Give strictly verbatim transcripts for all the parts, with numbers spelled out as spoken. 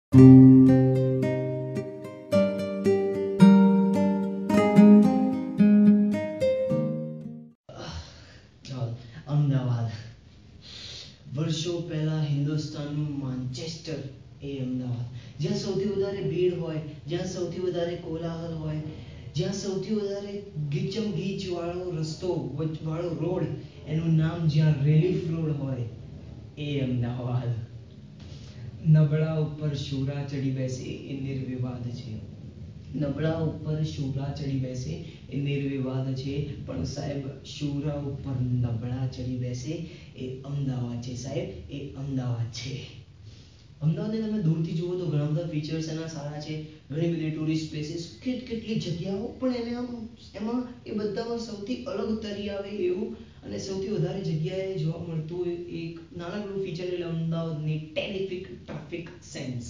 અમદાવાદ વર્ષો પહેલા હિન્દુસ્તાનનું માન્ચેસ્ટર એ અમદાવાદ, જ્યાં સૌથી વધારે ભીડ હોય, જ્યાં સૌથી વધારે કોલાહલ હોય, જ્યાં સૌથી વધારે ગીચમ ગીચ વાળો રસ્તો વાળો રોડ, એનું નામ જ્યાં રિલીફ રોડ હોય એ અમદાવાદ. નબળા ઉપર શૂરા ચડી બેસે એ નિર્વિવાદ છે. નબળા ઉપર શૂરા ચડી બેસે એ નિર્વિવાદ છે, પણ સાહેબ શૂરા ઉપર નબળા ચડી બેસે એ અમદાવાદ છે. સાહેબ એ અમદાવાદ છે. અમદાવાદને તમે દૂરથી જુઓ તો ઘણા બધા ફીચર્સ એના સારા છે, ઘણી બધી ટુરિસ્ટ પ્લેસીસ, કેટ કેટલી જગ્યાઓ, પણ એને આમ એમાં એ બધામાં સૌથી અલગ તરી આવે એવું અને સૌથી વધારે જગ્યાએ જોવા મળતું એક નાનકડું ફીચર એટલે અમદાવાદની ટેરિફિક ટ્રાફિક સેન્સ.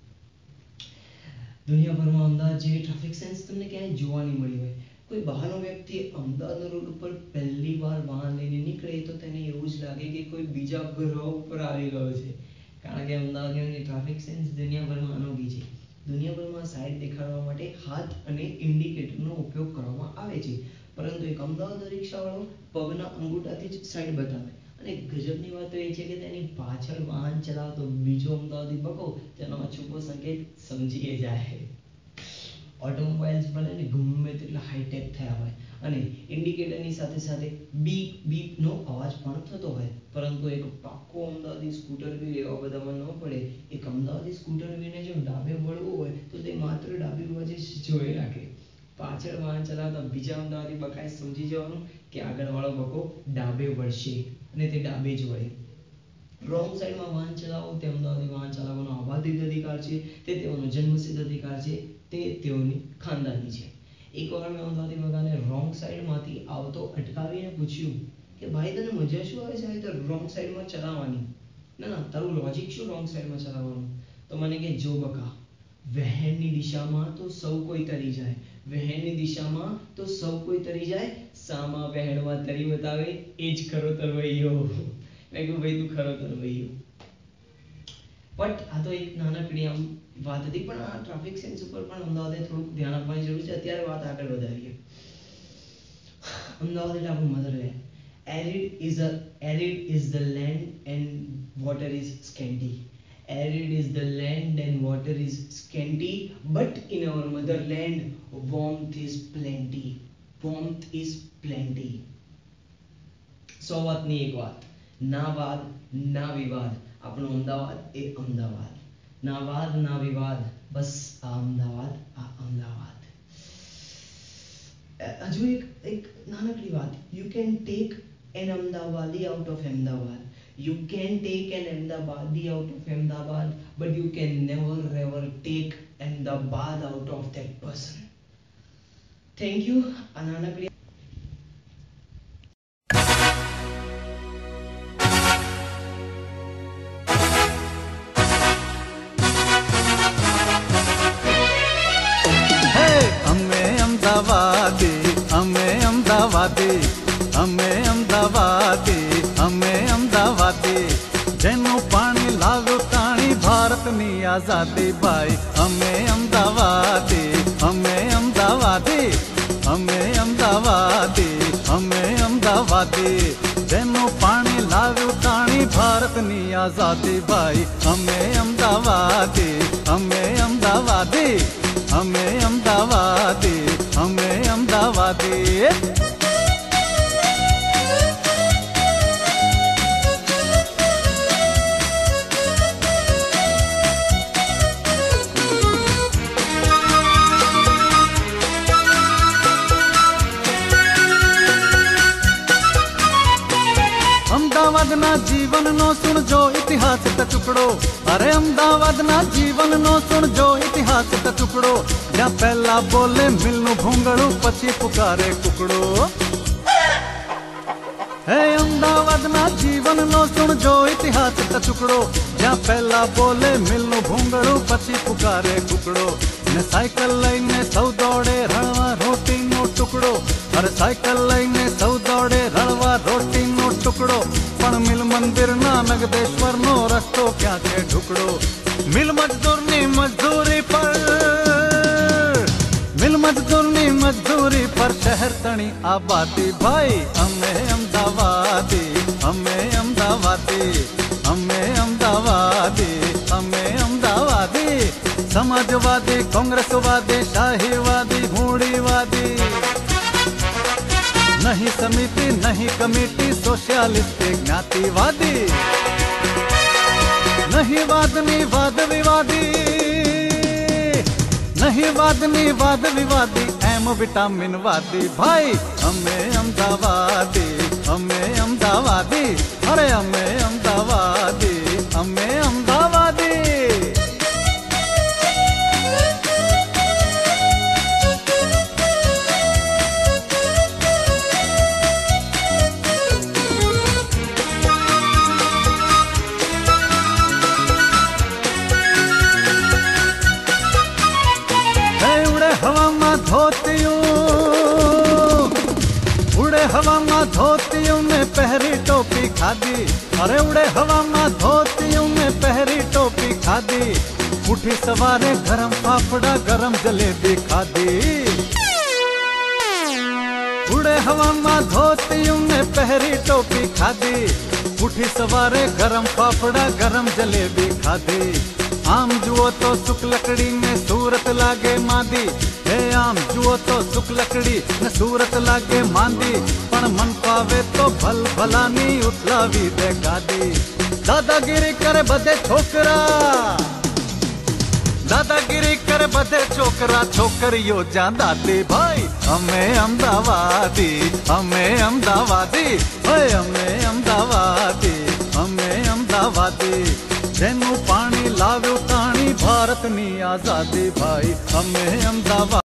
દુનિયાભરમાં અમદાવાદ જેવી ટ્રાફિક સેન્સ તમને ક્યાંય જોવા નહીં મળી હોય. કોઈ બહારનો વ્યક્તિ અમદાવાદના રોડ ઉપર પહેલી વાર વાહન લઈને નીકળે તો તેને એવું જ લાગે કે કોઈ બીજા ગ્રહ ઉપર આવી ગયો છે, કારણ કે અમદાવાદની ટ્રાફિક સેન્સ દુનિયાભરમાં અનોખી છે. દુનિયાભરમાં સાઈડ દેખાડવા માટે હાથ અને ઇન્ડિકેટરનો ઉપયોગ કરવામાં આવે છે, પરંતુ એક અમદાવાદ રિક્ષાવાળો પગના અંગૂઠાથી જ સાઈડ બતાવે. અને ગજબની વાત તો એ છે કે તેની પાછળ વાહન ચલાવતો બીજો અમદાવાદી બકો તેનો અછૂતો સંકેત સમજી જાય. ઓટોમોબાઈલ્સ ભલે ને ગમે તેટલા હાઈટેક થયા હોય અને ઇન્ડિકેટરની સાથે સાથે બીપ બીપનો અવાજ પણ થતો હોય, પરંતુ એક પાક્કો અમદાવાદી સ્કૂટર બી એવા બધામાં ન પડે. એક અમદાવાદી સ્કૂટર બીને જો ડાબે વળવું હોય તો તે માત્ર ડાબી બાજુ જોઈ રાખે. પાછળ વાહન ચલાવતા બીજા અમદાવાદી બકાએ સમજી જવાનું કે આગળવાળો બકો ડાબે વળશે અને તે ડાબે જ વળે. રોંગ સાઈડમાં વાહન ચલાવવું તે અમદાવાદી વાહન ચલાવવાનો આબાદિત અધિકાર છે, તે તેઓનો જન્મસિદ્ધ અધિકાર છે, તે તેઓની ખાનદાની છે. એકવાર મેં અમદાવાદી બકાને રોંગ સાઈડમાંથી આવતો અટકાવીને પૂછ્યું કે ભાઈ તને મજા શું આવે છે આવી તો રોંગ સાઈડમાં ચલાવવાની? ના ના તારું લોજિક શું રોંગ સાઈડમાં ચલાવવાનું? તો મને કે જો બકા, વહેણની દિશામાં તો સૌ કોઈ તરી જાય, વહેણની દિશામાં તો સૌ કોઈ તરી જાય, સામા વહેણમાં તરી બતાવે એ જ ખરો તરવૈયો. મેં કહ્યું ભાઈ તું ખરો તરવૈયો. બટ આ તો એક નાનકડી આમ વાત હતી, પણ આ ટ્રાફિક સેન્સ ઉપર પણ અમદાવાદે થોડુંક ધ્યાન આપવાની જરૂર છે. અત્યારે વાત આગળ વધારીએ. અમદાવાદ એટલે આપણું મધરલેન્ડ. Arid is a arid is the land and water is scanty. Arid is the land and water is scanty, but in our motherland warmth is plenty. Warmth is plenty. સો વાતની એક વાત, ના વાદ ના વિવાદ, આપણું અમદાવાદ એ અમદાવાદ. ના વાદ ના વિવાદ, બસ આ અમદાવાદ આ અમદાવાદ. હજુ એક એક નાનકડી વાત, you can take an Ahmedabadi out of Ahmedabad. You can take an Ahmedabadi out of Ahmedabad, but you can never ever take Ahmedabad out of that person. Thank you. Ananakli. Hey, અમે અમદાવાદી, અમે અમદાવાદી, અમે અમદાવાદી, અમે અમદાવાદી, જેનું પાણી લાવ્યું તાણી ભારતની આઝાદી. ભાઈ અમે અમદાવાદી, અમે અમદાવાદી, અમે અમદાવાદી, અમે અમદાવાદી, જેનું પાણી લાવ્યું તાણી ભારતની આઝાદી. ભાઈ અમે અમદાવાદી, અમે અમદાવાદી, અમે અમદાવાદી, અમે અમદાવાદી. અમદાવાદના જીવનનો સુણજો ઇતિહાસ ટુકડો. અરે અમદાવાદના જીવનનો સુણજો ઇતિહાસ ટુકડો. જ્યાં પહેલા બોલે મિલનું ભૂંગળું, પછી પુકારે કુકડો. હે અમદાવાદના જીવનનો સુણજો ઇતિહાસ ટુકડો. જ્યાં પહેલા બોલે મિલનું ભૂંગળું, પછી પુકારે કુકડો. ને સાયકલ લઈને સૌ દોડે રણવા રોટીનો ટુકડો. અરે સાયકલ લઈને સૌ દોડે રણવા રોટીનો ટુકડો. પણ મિલ મંદિરના નગદેશ્વરનો રસ્તો ક્યાં છે ઢુકડો. મિલ મજદૂરની शहर तणी आबादी भाई अमे अमदावादी अमे अमदावादी अमे अमदावादी अमे अमदावादी समाजवादी कांग्रेसवादी शाहीवादी मूड़ीवादी नहीं समिति नहीं कमेटी सोशलिस्टिक ज्ञातिवादी नहीं वादनी वाद विवादी नहीं वादनी वाद विवादी एम विटामिन वादी भाई अमे अमदावादी अमे अमदावादी अरे अमे अमदावादी अमे अमदावादी हवा में धोतियों उड़े हवा में धोतियों ने पहरी टोपी खादी अरे उड़े हवा में धोतियों ने पहरी टोपी खादी उठी सवारे गरम फाफड़ा गरम जलेबी खादी उड़े हवा में धोतियों ने पहरी टोपी खादी उठी सवारे गरम फाफड़ा गरम जलेबी खादी आम जुओ तो सुख लकड़ी में सूरत लागे मांदी हे आम जुओ तो सुख लकड़ी में सूरत लागे मांदी पण मन पावे तो भल भलानी उथलावी दे गादी दादागिरी करे बदे छोकरा दादागिरी करे बदे छोकरा छोकरियो जांदाती भाई अमे अमदावादी अमे अमदावादी ओए अमे अमदावादी अमे अमदावादी जेनू पानी लाव्यो ताणी भारत नी आजादी भाई अमे अमदावादी।